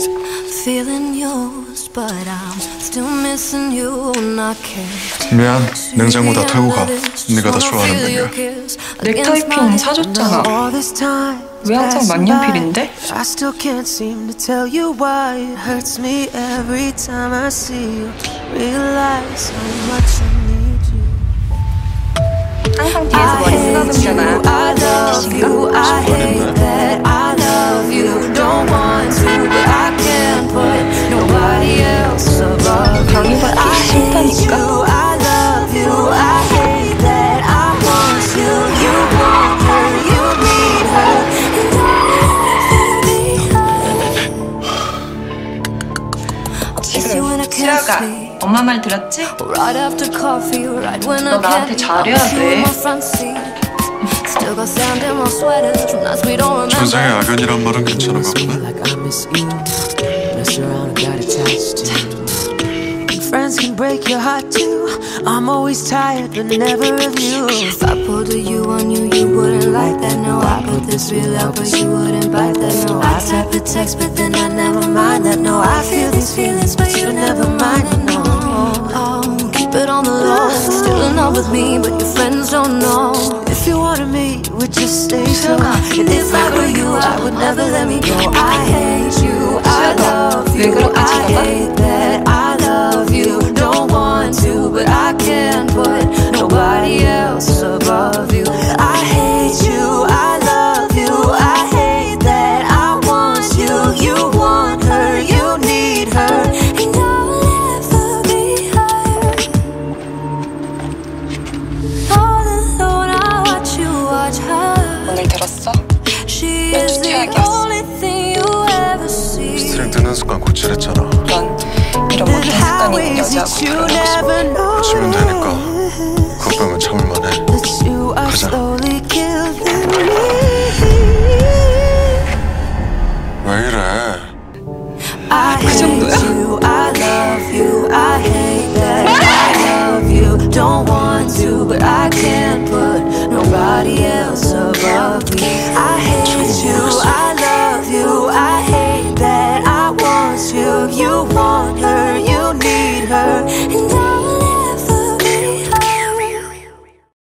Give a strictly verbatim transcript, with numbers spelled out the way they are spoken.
미안, 냉장고 다 털고 가. 네가 다 좋아하는 메뉴야. 넥타이핀 사줬잖아. 왜 항상 만년필인데? 항상 뒤에서 머리 쓰다듬잖아. 병이받기 싫다니까? 지금 수야가 엄마 말 들었지? 너 나한테 잘해야 돼. 전생의 악연이란 말은 괜찮은가 보네. Friends can break your heart too. I'm always tired, but never of you. If I pulled a you on you, you wouldn't like that. No, I put this real out, but you wouldn't bite that. No, I type the text, but then I never mind that. No, I feel these feelings, but you never mind it. No, oh, keep it on the low. Still in love with me, but your friends don't know. If you wanted me, you would just stay so. And if I were you, I would never let me go. I hate you, I love you, I hate that. I love you, don't want to, but I can't put nobody else above you. I hate you, I love you, I hate that. I want you, you want her, you need her, and I'll never be her. All alone I watch you watch her. 오늘 들었어? She is the only thing you ever see. 스트링 뜨는 습관 고치랬잖아. 넌 이런 못된 습관이 있는 여자하고 결혼하고 싶어. 고치면 되니까.